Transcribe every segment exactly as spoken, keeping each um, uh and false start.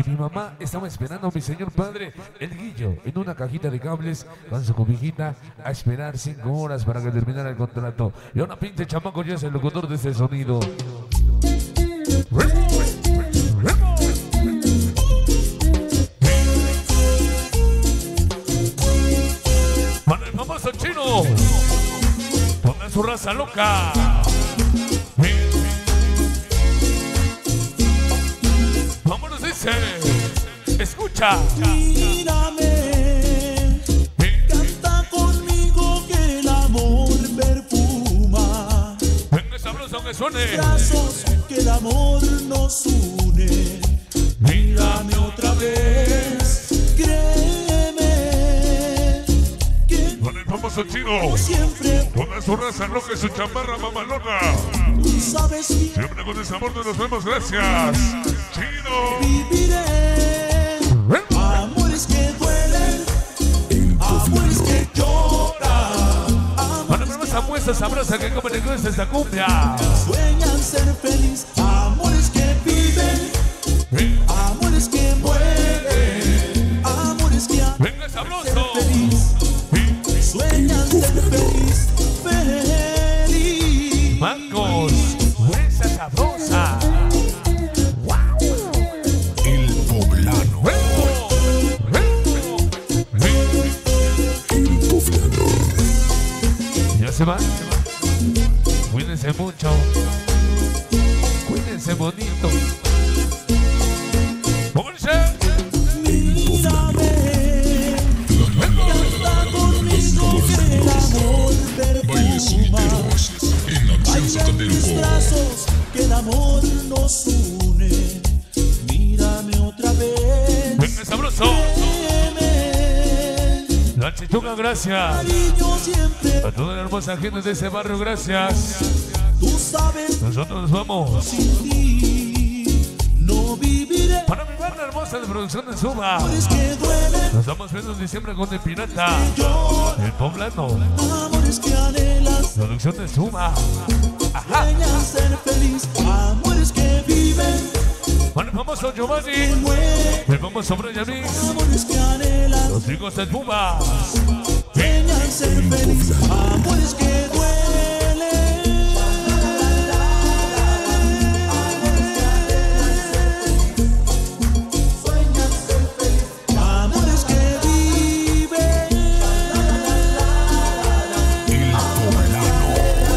mi mamá estaba esperando a mi señor padre, el Guillo, en una cajita de cables con su cobijita a esperar cinco horas para que terminara el contrato. Y ahora pinche chamaco ya es el locutor de ese sonido. Para el famoso chino, pongan su raza loca. Vámonos, dice, escucha. Mírame, canta conmigo que el amor perfuma. Venga sabroso que suene. Brazos que el amor nos une. Mírame otra vez, créeme que con el famoso chino, siempre pongan su raza loca y su chamarra mamalona. tú sabes bien. Siempre con ese amor nos vemos, gracias. Chino. Viviré amores que duelen, amores que lloran, Para ver más apuestas, abraza que comen en esta cumbia. sueñan ser feliz, amores que viven, amores que mueren, amores que han Venga de ser sabroso. feliz, sueñan ser feliz, feliz. Marcos, esa sabrosa. El poblano, el poblano. Ya se va. Cuídense mucho. Cuídense bonito. ¡Pónganse! Mírame, canta conmigo que el amor Bailes perfuma. sonideros en Acción Bailan mis Santander. brazos que el amor nos une. Mírame otra vez, Venga sabroso. créeme, La chichuga, gracias. cariño siempre. A toda la hermosa gente de ese barrio, gracias. Tú sabes Nosotros nos vamos. sin ti no viviré. Para mi banda hermosa de producción de Suba. Amores que duelen, Nos estamos viendo en diciembre con el Pirata. lloran, El Poblano. amores que anhelas. Producción de Suba. Ajá. Sueñan ser feliz, amores que viven, Para el famoso que Giovanni. mueren, El famoso Brian Mix. amores que anhelas. Los hijos de Suba. Sueñan ser feliz, amores que duelen. Sueñan ser feliz, amores que viven. El poblano,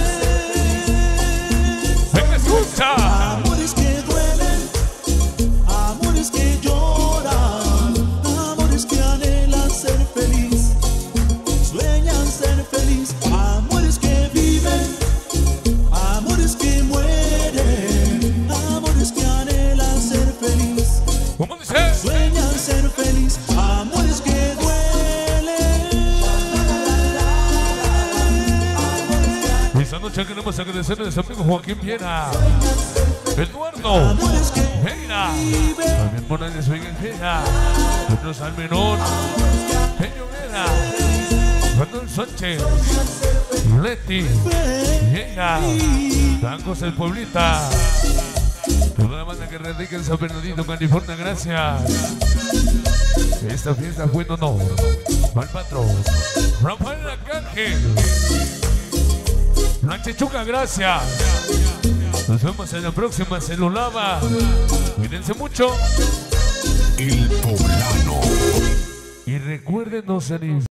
Venga, escucha. Amores que duelen, amores que lloran, amores que anhelan ser feliz, sueñan ser feliz, amores que viven, amores que mueren, amores que anhelan ser feliz, ¿Cómo dice? sueñan ser feliz, amores que duelen. Esta noche queremos agradecerle a nuestro amigo Joaquín Viera. Eduardo. Amores que Mira. viven, También Morales Oigan Viera. Nosotros al menor. Peño Vera. Manuel Sánchez. Leti. Llega. Tacos el Pueblita. Toda la banda que radica en San Bernardino, California, gracias. Esta fiesta fue en honor al patrón Rafael Arcángel. La Chichuca, gracias. Nos vemos en la próxima Celulaba. Cuídense mucho. el poblano. Y recuérdenos en